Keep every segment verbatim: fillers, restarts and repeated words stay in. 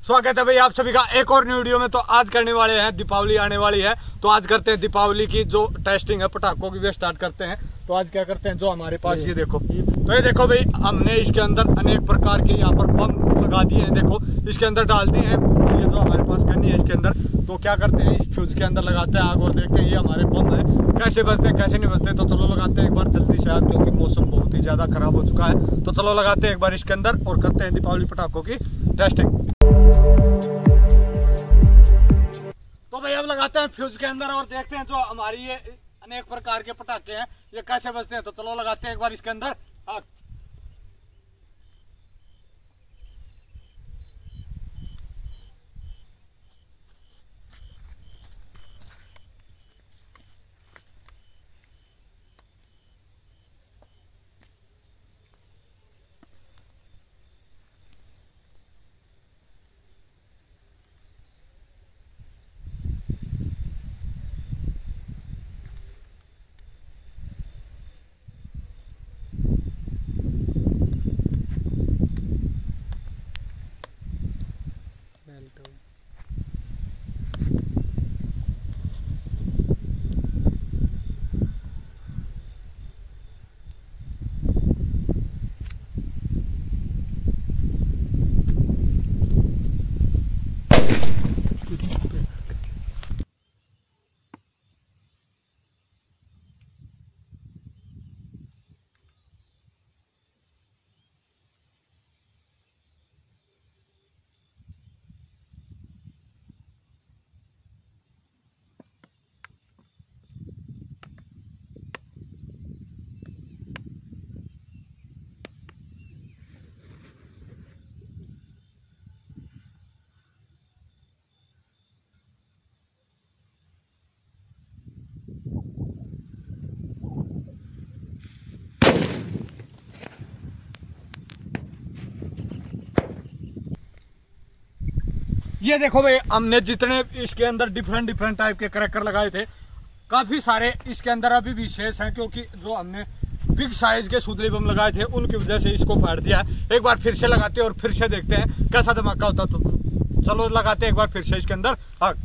स्वागत है भाई आप सभी का एक और न्यू वीडियो में। तो आज करने वाले हैं, दीपावली आने वाली है तो आज करते हैं दीपावली की जो टेस्टिंग है पटाखों की, वे स्टार्ट करते हैं। तो आज क्या करते हैं, जो हमारे पास ये देखो, तो ये देखो भाई हमने इसके अंदर अनेक प्रकार के यहाँ पर बम लगा दिए हैं। देखो इसके अंदर डाल दिए हैं, ये जो हमारे पास करनी है इसके अंदर। तो क्या करते हैं, इस फ्यूज के अंदर लगाते हैं आग और देखते हैं ये हमारे बम है कैसे बजते हैं कैसे नहीं बजते। तो चलो लगाते हैं एक बार जल्दी से आग, क्योंकि मौसम बहुत ही ज्यादा खराब हो चुका है। तो चलो लगाते हैं एक बार इसके अंदर और करते हैं दीपावली पटाखों की टेस्टिंग। तो भाई अब लगाते हैं फ्यूज के अंदर और देखते हैं जो हमारी ये अनेक प्रकार के पटाखे हैं ये कैसे बजते हैं। तो चलो लगाते हैं एक बार इसके अंदर आग। ये देखो भाई हमने जितने इसके अंदर डिफरेंट डिफरेंट टाइप के क्रैकर लगाए थे, काफी सारे इसके अंदर अभी भी शेष हैं, क्योंकि जो हमने बिग साइज के सुतली बम लगाए थे उनकी वजह से इसको फाड़ दिया है। एक बार फिर से लगाते हैं और फिर से देखते हैं कैसा धमाका होता। तो चलो लगाते हैं एक बार फिर से इसके अंदर आग।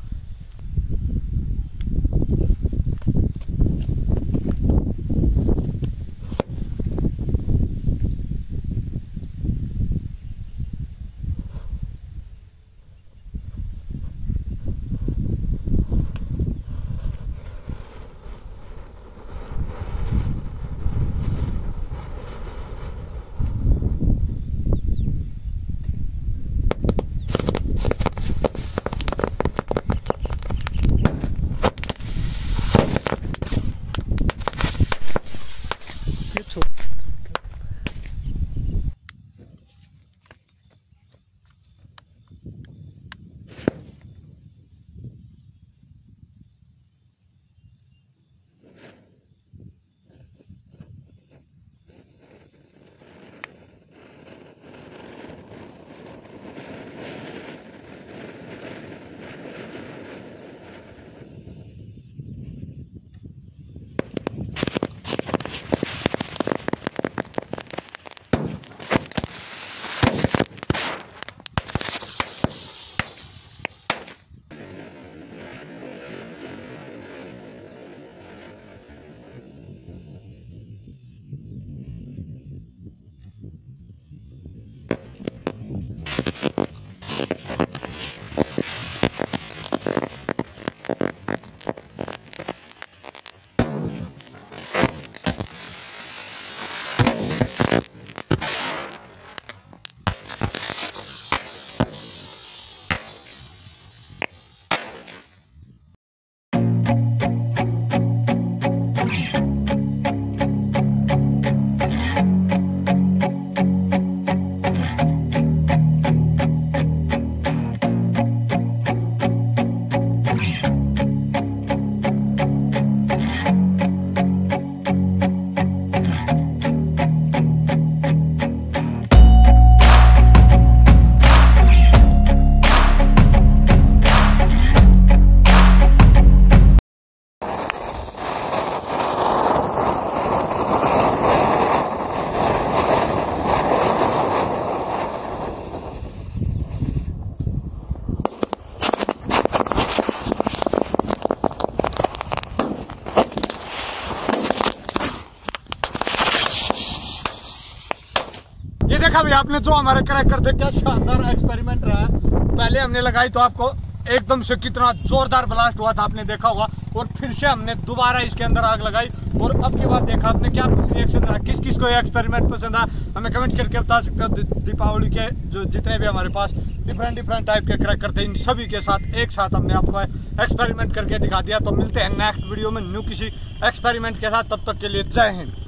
देखा भाई आपने जो हमारे क्रैकर थे, क्या शानदार एक्सपेरिमेंट रहा है। पहले हमने लगाई तो आपको एकदम से कितना जोरदार ब्लास्ट हुआ था, आपने देखा होगा। और फिर से हमने दोबारा इसके अंदर आग लगाई और अब की बार देखा आपने क्या कुछ रिएक्शन रहा। किस किस को ये एक्सपेरिमेंट पसंद आया हमें कमेंट करके बता सकते हो। दीपावली के जो जितने भी हमारे पास डिफरेंट डिफरेंट टाइप के क्रैकर थे, इन सभी के साथ एक साथ हमने आपको एक्सपेरिमेंट करके दिखा दिया। तो मिलते हैं नेक्स्ट वीडियो में न्यू किसी एक्सपेरिमेंट के साथ, तब तक के लिए जय हिंद।